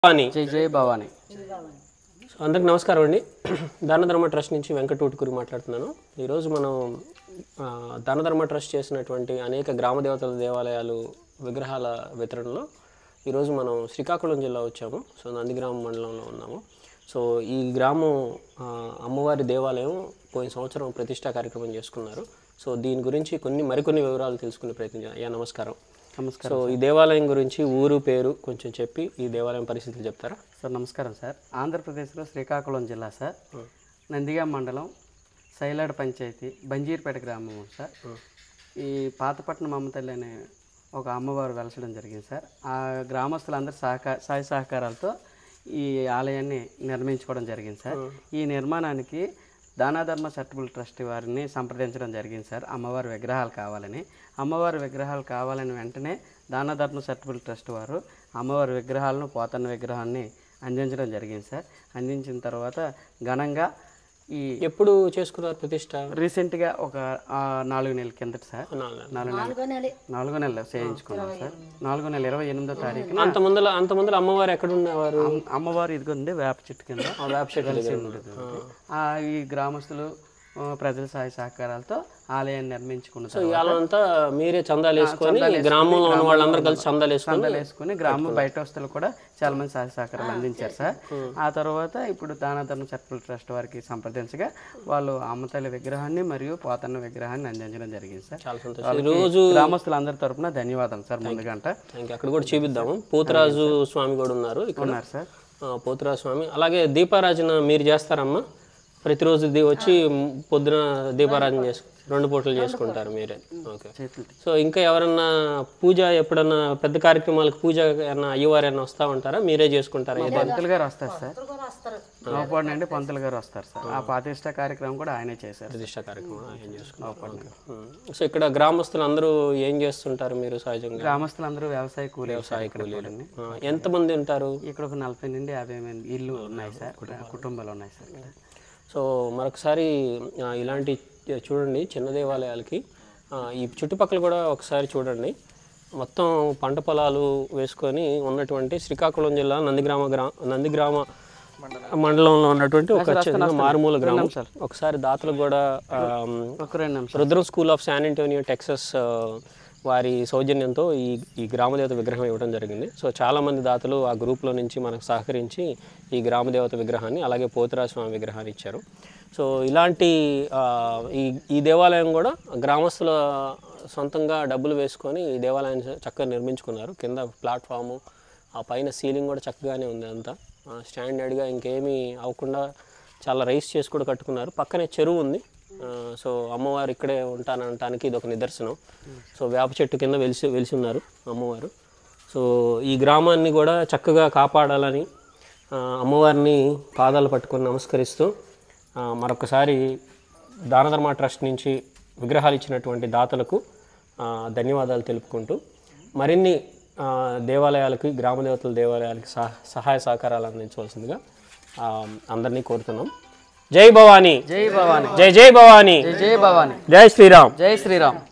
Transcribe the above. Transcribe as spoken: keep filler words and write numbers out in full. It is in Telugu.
భవాని జై జై భవాని. అందరికి నమస్కారం అండి. దానధర్మ ట్రస్ట్ నుంచి వెంకటూటుకూరి మాట్లాడుతున్నాను. ఈరోజు మనం దానధర్మ ట్రస్ట్ చేసినటువంటి అనేక గ్రామ దేవతల దేవాలయాలు విగ్రహాల వితరణలో ఈరోజు మనం శ్రీకాకుళం జిల్లా వచ్చాము. సో నందిగ్రామ మండలంలో ఉన్నాము. సో ఈ గ్రామం అమ్మవారి దేవాలయం పోయిన సంవత్సరం ప్రతిష్టా కార్యక్రమం చేసుకున్నారు. సో దీని గురించి కొన్ని మరికొన్ని వివరాలు తెలుసుకునే ప్రయత్నం చేయాలి. యా నమస్కారం. నమస్కారం. సో ఈ దేవాలయం గురించి ఊరు పేరు కొంచెం చెప్పి ఈ దేవాలయం పరిస్థితులు చెప్తారా సార్? నమస్కారం సార్. ఆంధ్రప్రదేశ్లో శ్రీకాకుళం జిల్లా సార్, నందిగామ మండలం, సైలాడ్ పంచాయతీ, బంజీర్పేట గ్రామం సార్. ఈ పాతపట్నం అమ్మతల్లి అనే ఒక అమ్మవారు వెలసడం జరిగింది సార్. ఆ గ్రామస్తులందరూ సహకార సాయ సహకారాలతో ఈ ఆలయాన్ని నిర్మించుకోవడం జరిగింది సార్. ఈ నిర్మాణానికి దానధర్మ చారిటబుల్ ట్రస్ట్ వారిని సంప్రదించడం జరిగింది సార్. అమ్మవారి విగ్రహాలు కావాలని అమ్మవారి విగ్రహాలు కావాలని వెంటనే దానధర్మ చారిటబుల్ ట్రస్ట్ వారు అమ్మవారి విగ్రహాలను, పోతన్న విగ్రహాన్ని అందించడం జరిగింది సార్. అందించిన తర్వాత ఘనంగా ఈ ఎప్పుడు చేసుకున్నారు ప్రతిష్ట? రీసెంట్గా ఒక నాలుగు నెలల కిందట సార్. నాలుగు నెలలు నాలుగో నెలలు చేయించుకున్నాం సార్. నాలుగో నెల ఇరవై ఎనిమిదో తారీఖున. అంత ముందర అంత ముందర అమ్మవారు ఎక్కడ ఉండేవారు? అమ్మవారు ఇదిగోండి వేప చెట్టు కింద. వేప చెట్టు ఈ గ్రామస్తులు ప్రజల సహాయ సహకారాలతో ఆలయాన్ని నిర్మించుకున్నారు. సో ఇవాళంతా మీరే చందాలు వేసుకొని గ్రామంలో ఉన్న వాళ్ళందరూ కలిసి చందాలు వేసుకొని చందాలు వేసుకుని గ్రామం బయట వస్తువులు కూడా చాలా మంది సహాయ సహకారాలు అందించారు సార్. ఆ తర్వాత ఇప్పుడు దానధర్మ చారిటబుల్ ట్రస్ట్ వారికి సంప్రదించగా వాళ్ళు అమ్మతల్లి విగ్రహాన్ని మరియు పోతన్న విగ్రహాన్ని అందించడం జరిగింది సార్. చాలా సంతోషం. రోజు గ్రామస్తులందరి తరపున ధన్యవాదాలు సార్. ముందుగంట అక్కడ కూడా చూపిద్దాము. పోతురాజు స్వామి కూడా ఉన్నారు ఇక్కడ ఉన్నారు సార్. పోతురాజు స్వామి. అలాగే దీపారాజన మీరు చేస్తారమ్మా? ప్రతిరోజు వచ్చి పొద్దున దీపారాధన చేసుకు రెండు పూటలు చేసుకుంటారు మీరే? ఓకే. సో ఇంకా ఎవరన్నా పూజ ఎప్పుడన్నా పెద్ద కార్యక్రమాలకు పూజ ఏమన్నా అయ్యవారు ఏమన్నా వస్తూ ఉంటారా? మీరే చేసుకుంటారా? పంతులు గారు వస్తారు సార్. నోపాడు నుండి పంతులు గారు వస్తారు సార్. ఆ ప్రతిష్ట కార్యక్రమం కూడా ఆయనే చేశారు. ప్రతిష్ట కార్యక్రమం ఆయన చేసుకుంటారు. సో ఇక్కడ గ్రామస్తులు అందరూ ఏం చేస్తుంటారు మీరు సహజంగా? గ్రామస్తులందరూ వ్యవసాయ కూలీ వ్యవసాయ కూలీలు. ఎంతమంది ఉంటారు ఇక్కడ? ఒక నలభై నుండి యాభై మంది ఇల్లు ఉన్నాయి సార్, కుటుంబాలు ఉన్నాయి సార్. సో మరొకసారి ఇలాంటి చూడండి చిన్న దేవాలయాలకి ఈ చుట్టుపక్కల కూడా ఒకసారి చూడండి. మొత్తం పంట పొలాలు వేసుకొని ఉన్నటువంటి శ్రీకాకుళం జిల్లా నందిగ్రామ గ్రా నందిగ్రామ మండలంలో ఉన్నటువంటి ఒక చిన్న మారుమూల గ్రామం. ఒకసారి దాతలకు కూడా Rudram school of San Antonio Texas వారి సౌజన్యంతో ఈ ఈ గ్రామదేవత విగ్రహం ఇవ్వడం జరిగింది. సో చాలామంది దాతలు ఆ గ్రూప్లో నుంచి మనకు సహకరించి ఈ గ్రామదేవత విగ్రహాన్ని అలాగే పోతురాజ స్వామి విగ్రహాన్ని ఇచ్చారు. సో ఇలాంటి ఈ ఈ దేవాలయం కూడా గ్రామస్తుల సొంతంగా డబ్బులు వేసుకొని ఈ దేవాలయాన్ని చక్కగా నిర్మించుకున్నారు. కింద ప్లాట్ఫాము, ఆ పైన సీలింగ్ కూడా చక్కగానే ఉంది. అంతా స్టాండర్డ్గా ఇంకేమీ అవ్వకుండా చాలా రైస్ చేసి కూడా కట్టుకున్నారు. పక్కనే చెరువు ఉంది. సో అమ్మవారు ఇక్కడే ఉంటానటానికి ఇది ఒక నిదర్శనం. సో వేప చెట్టు కింద వెలిసి వెలిసి ఉన్నారు అమ్మవారు. సో ఈ గ్రామాన్ని కూడా చక్కగా కాపాడాలని అమ్మవారిని పాదాలు పట్టుకొని నమస్కరిస్తూ మరొకసారి దానధర్మ ట్రస్ట్ నుంచి విగ్రహాలు ఇచ్చినటువంటి దాతలకు ధన్యవాదాలు తెలుపుకుంటూ మరిన్ని దేవాలయాలకి గ్రామదేవతల దేవాలయాలకి సహాయ సహకారాలు అందించవలసిందిగా అందరినీ కోరుతున్నాం. జై భవాని, జై భవాని, జై జై భవాని, జై జై భవాని, జై శ్రీరామ్, జై శ్రీరామ్.